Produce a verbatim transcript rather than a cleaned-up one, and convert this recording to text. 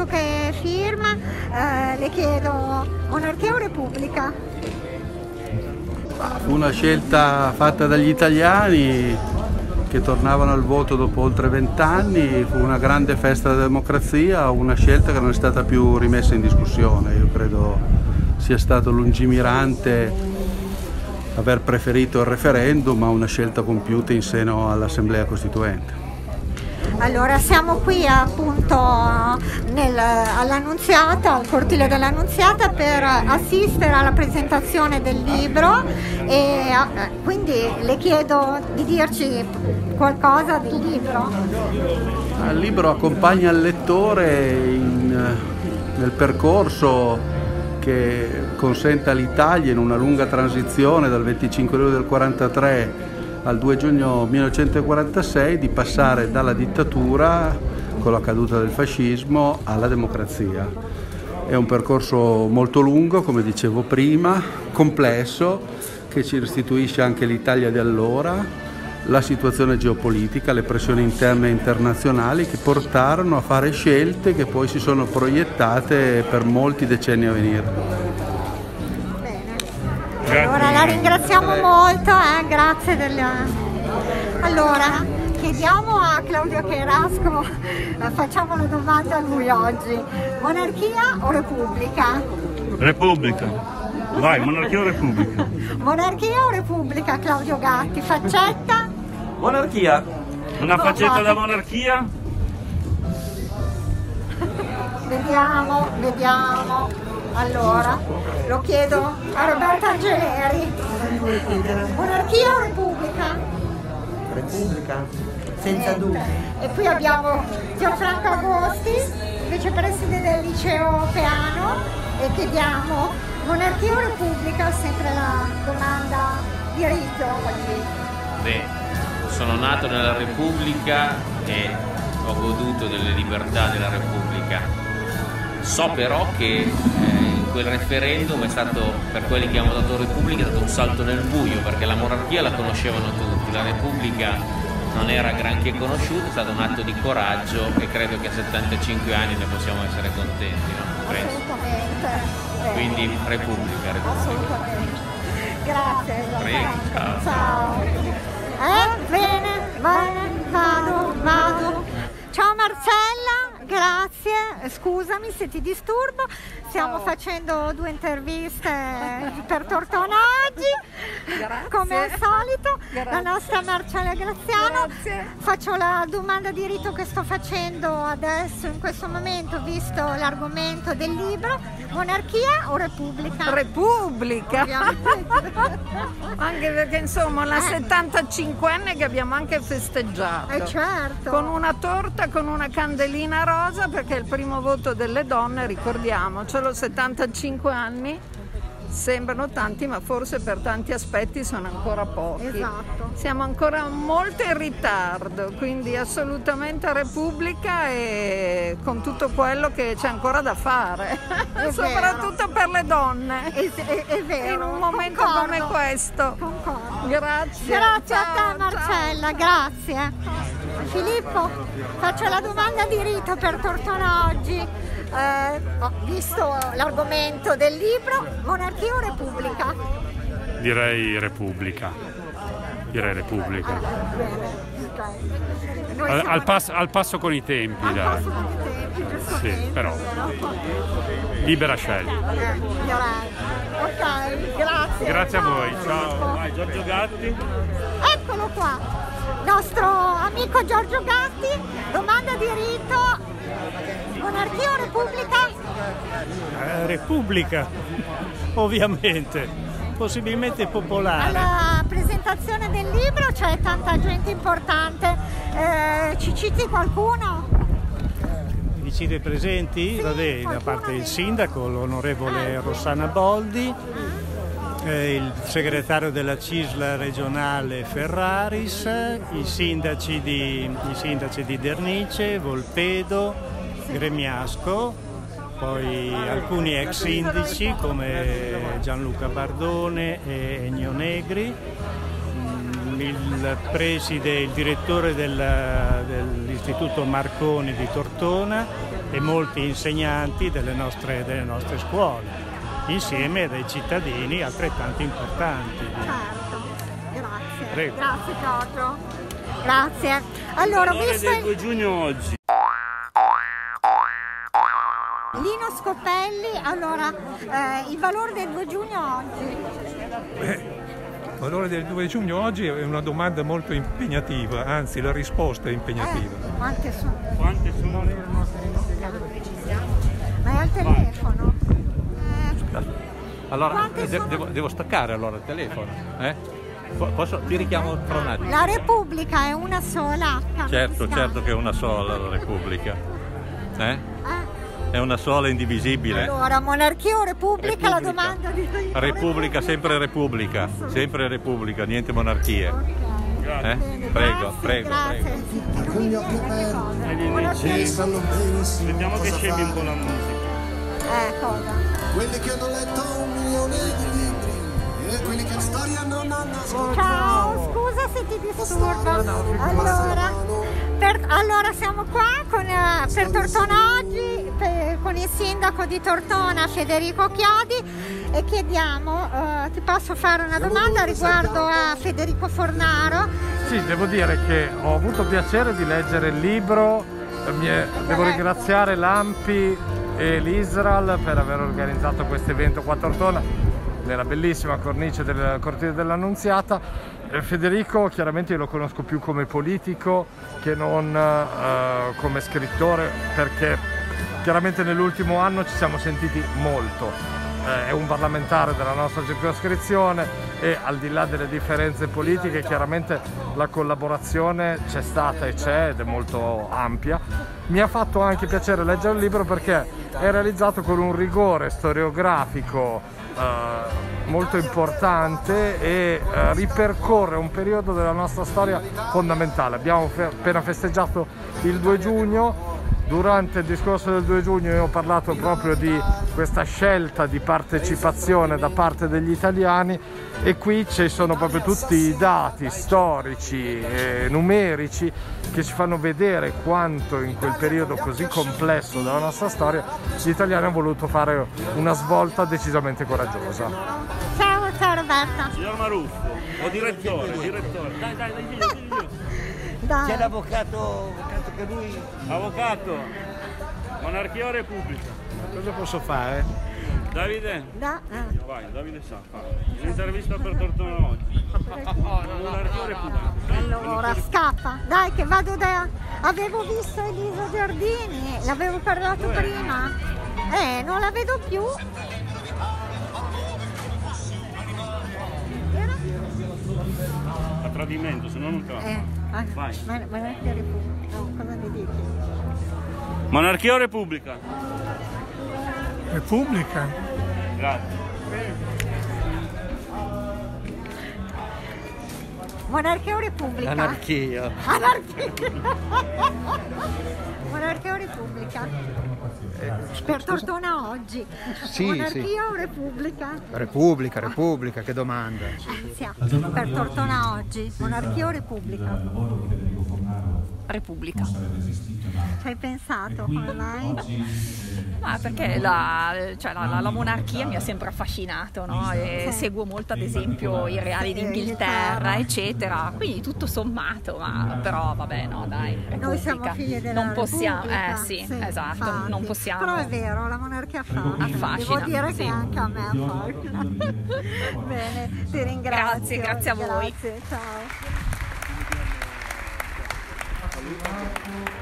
dato che firma, eh, le chiedo monarchia o repubblica? Fu una scelta fatta dagli italiani che tornavano al voto dopo oltre vent'anni, fu una grande festa della democrazia, una scelta che non è stata più rimessa in discussione. Io credo sia stato lungimirante aver preferito il referendum a una scelta compiuta in seno all'Assemblea Costituente. Allora, siamo qui appunto all'Annunziata, al cortile dell'Annunziata, per assistere alla presentazione del libro e quindi le chiedo di dirci qualcosa del libro. Il libro accompagna il lettore in, nel percorso che consente all'Italia, in una lunga transizione dal venticinque luglio del quarantatré al due giugno millenovecentoquarantasei, di passare dalla dittatura, con la caduta del fascismo, alla democrazia. È un percorso molto lungo, come dicevo prima, complesso, che ci restituisce anche l'Italia di allora, la situazione geopolitica, le pressioni interne e internazionali che portarono a fare scelte che poi si sono proiettate per molti decenni a venire. Allora la ringraziamo molto, eh, grazie del... Allora, chiediamo a Claudio Cherasco, facciamo la domanda a lui oggi: monarchia o repubblica? Repubblica. Vai, monarchia o repubblica? Monarchia o repubblica, Claudio Gatti? Faccetta? Monarchia. Una faccetta da monarchia? Vediamo, vediamo. Allora, lo chiedo a Roberto Angeleri. Monarchia o repubblica? Repubblica, senza dubbio. E qui abbiamo Gianfranco Agosti, vicepresidente del liceo Peano, e chiediamo monarchia o repubblica, sempre la domanda di rito. Beh, sono nato nella Repubblica e ho goduto delle libertà della Repubblica. So però che eh, in quel referendum è stato, per quelli che hanno votato Repubblica, è stato un salto nel buio, perché la monarchia la conoscevano tutti, la Repubblica non era granché conosciuta, è stato un atto di coraggio e credo che a settantacinque anni ne possiamo essere contenti, no? Assolutamente. Quindi Repubblica, Repubblica. Assolutamente. Grazie. Prego, ciao. Ciao. Eh, bene, bene, vado, vado. Ciao Marcella, grazie, scusami se ti disturbo, stiamo Ciao. facendo due interviste per Tortona oggi, grazie. Come al solito, grazie. La nostra Marcella Graziano. Grazie. Faccio la domanda di rito che sto facendo adesso, in questo momento, visto l'argomento del libro: monarchia o repubblica? Repubblica! Anche perché insomma la eh. settantacinquenne che abbiamo anche festeggiato. Eh certo. Con una torta, con una candelina rosa, perché è il primo voto delle donne, ricordiamocelo. Settantacinque anni sembrano tanti, ma forse per tanti aspetti sono ancora pochi. Esatto. Siamo ancora molto in ritardo, quindi assolutamente Repubblica, e con tutto quello che c'è ancora da fare, soprattutto per le donne. È, è, è vero. In un momento Concordo. come questo. Concordo. Grazie. Grazie ciao, a te Marcella, ciao. Grazie. Filippo, faccio la domanda di rito per Tortona oggi. Eh, visto l'argomento del libro, monarchia o repubblica? Direi repubblica. Direi repubblica. Okay. Al, al, passo, al passo con i tempi, al dai. passo con i tempi, sì, però. Libera scelta. Eh, ok, grazie. Grazie a voi. Ciao. Vai, Giorgio Gatti. Eccolo qua, nostro amico Giorgio Gatti. Domanda di rito: monarchia o repubblica? Eh, repubblica, ovviamente, possibilmente popolare. Alla presentazione del libro c'è tanta gente importante, eh, ci citi qualcuno? Vi cito i presenti? Sì, Vabbè, da parte del sindaco, l'onorevole eh. Rossana Boldi, eh, il segretario della C I S L regionale Ferraris, i sindaci di, i sindaci di Dernice, Volpedo, Gremiasco, poi alcuni ex sindaci come Gianluca Bardone e Ennio Negri, il preside, il direttore del, dell'Istituto Marconi di Tortona, e molti insegnanti delle nostre, delle nostre scuole, insieme a dei cittadini altrettanto importanti. Certo, grazie. Prego. Grazie Giorgio. Grazie. Allora, visto del due giugno oggi. Lino Scopelli, allora, eh, il valore del due giugno oggi? Beh, il valore del due giugno oggi è una domanda molto impegnativa, anzi la risposta è impegnativa. Eh, quante sono? Quante sono? Ma è al telefono? Eh, Allora, Quante de- sono? devo, devo staccare allora il telefono, eh? Po- Posso? Ti richiamo tra un attimo. La Repubblica è una sola? Certo, certo che è una sola la Repubblica. Eh? È una sola indivisibile. Allora, monarchia o repubblica, la Repubblica. domanda di Repubblica, sempre Repubblica, sempre Repubblica, niente monarchie. Eh? Prego, prego, Grazie. prego. Non mi viene che cosa. Vediamo che scegli un po' la musica. Eh, cosa? Quelli che hanno letto un milione di libri e quelli che la storia non hanno ascoltato. Ciao, scusa se ti disturbo. Allora, per, allora siamo qua con, eh, per Tortona oggi, per, con il sindaco di Tortona Federico Chiodi, e chiediamo, eh, ti posso fare una domanda riguardo a Federico Fornaro? Sì, devo dire che ho avuto piacere di leggere il libro, mi è- devo ringraziare l'Ampi e l'Isral per aver organizzato questo evento qua a Tortona, nella bellissima cornice del cortile dell'Annunziata. Eh, Federico chiaramente io lo conosco più come politico che non eh, come scrittore, perché chiaramente nell'ultimo anno ci siamo sentiti molto. Eh, è un parlamentare della nostra circoscrizione e al di là delle differenze politiche chiaramente la collaborazione c'è stata e c'è ed è molto ampia. Mi ha fatto anche piacere leggere il libro perché è realizzato con un rigore storiografico eh, molto importante e eh, ripercorre un periodo della nostra storia fondamentale. Abbiamo fe- appena festeggiato il due giugno. Durante il discorso del due giugno io ho parlato proprio di questa scelta di partecipazione da parte degli italiani e qui ci sono proprio tutti i dati storici e numerici che ci fanno vedere quanto in quel periodo così complesso della nostra storia gli italiani hanno voluto fare una svolta decisamente coraggiosa. Ciao, ciao Roberta. Signor Maruffo, o direttore, direttore. Dai, dai, dai, diglielo, diglielo. Dai. C'è l'avvocato, avvocato che lui... Avvocato, monarchia o repubblica? Cosa posso fare? Davide? Da, eh. Vai, Davide sa fare. Un'intervista per Tortona oggi. Monarchia o repubblica? Allora, scappa. Dai che vado da... Avevo visto Elisa Giardini, l'avevo parlato prima. Eh, non la vedo più. Era? A tradimento, se no non cambia. Eh, ah, Vai. ma, ma non è che Repubblica. No, cosa mi dici? Monarchia o repubblica? Repubblica? Grazie. Monarchia o Repubblica? Anarchia. Anarchia. Monarchia o Repubblica? Per Tortona oggi. Sì, Monarchia sì. o Repubblica? Repubblica, Repubblica, che domanda. Eh, sì, per Tortona oggi. Monarchia o Repubblica? Repubblica. Ci hai pensato come mai? Ma perché la, cioè la, la, la monarchia mi ha sempre affascinato, no? E Sì. seguo molto ad esempio i reali Sì, d'Inghilterra, Inghilterra. eccetera. Quindi tutto sommato, ma però vabbè, no, dai, Repubblica. Noi siamo figli della non possiamo, Repubblica. eh sì, Sì, esatto, infatti. non possiamo. Però è vero, la monarchia affascina. Affascina, Devo dire sì. che anche a me affascina. Bene, ti ringrazio. Grazie, grazie a voi. Grazie, ciao.